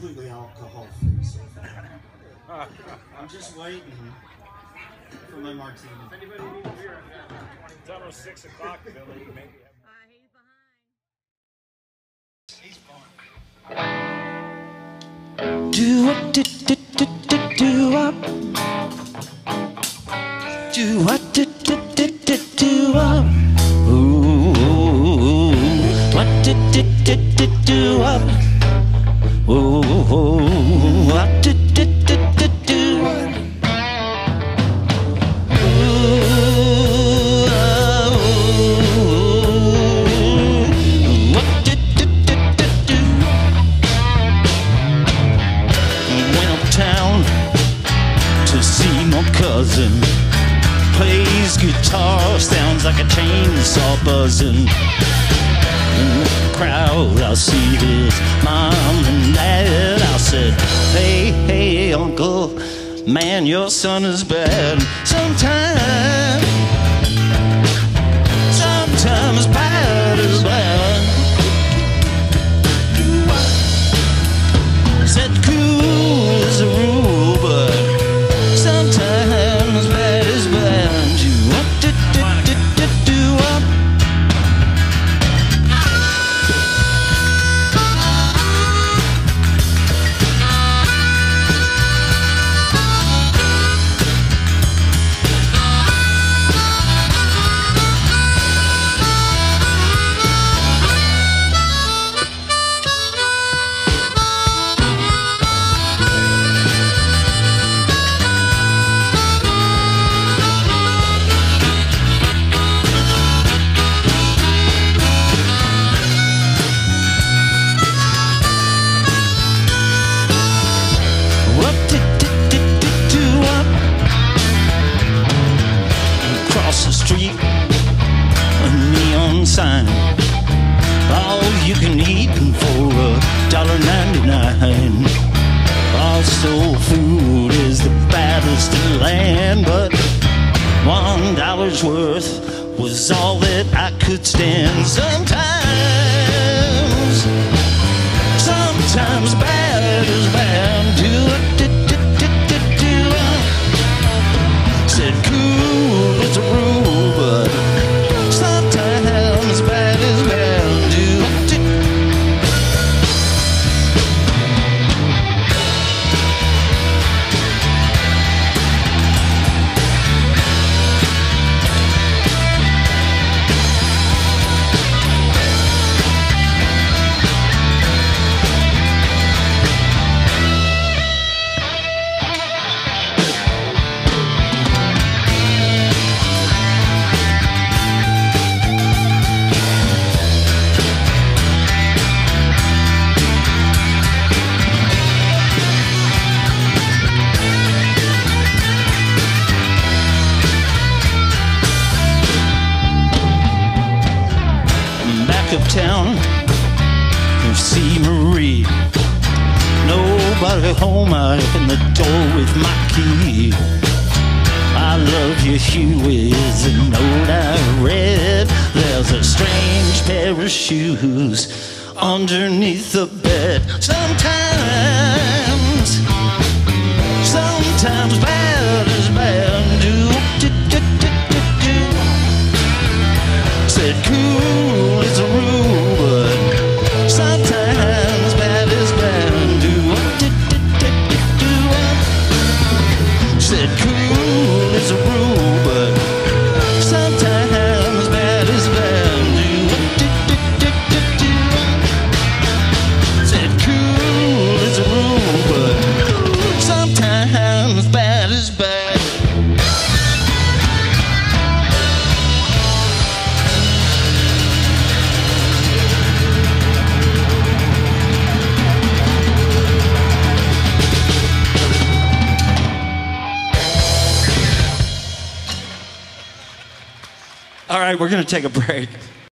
completely alcohol-free so far. I'm just waiting for my martini. If anybody needs beer, I've got 20. It's almost 6 o'clock, Billy. Maybe. He's behind. Do up, do up. Do up, do up. Ooh, what do up? Ooh, what do up? Cousin plays guitar, sounds like a chainsaw buzzing. In the crowd, I see his mom and dad. I said, hey, hey, uncle, man, your son is bad. Sometimes bad is bad. Said cool as a rule, but sometimes bad is bad. Do up. Street, a neon sign, all you can eat for $1.99. All soul food is the baddest in the land, but $1 worth was all that I could stand. Sometimes bad is bad. Do said cool as a rule, but sometimes bad is bad. Town, you see Marie. Nobody home, I open the door with my key. I love you, Huey, is a note I read. There's a strange pair of shoes underneath the bed. Sometimes bad is bad. Said cool is a rule, but sometimes bad is bad. Said cool is a rule, but sometimes bad is bad. Said cool is a rule, but sometimes bad is bad. All right, we're going to take a break.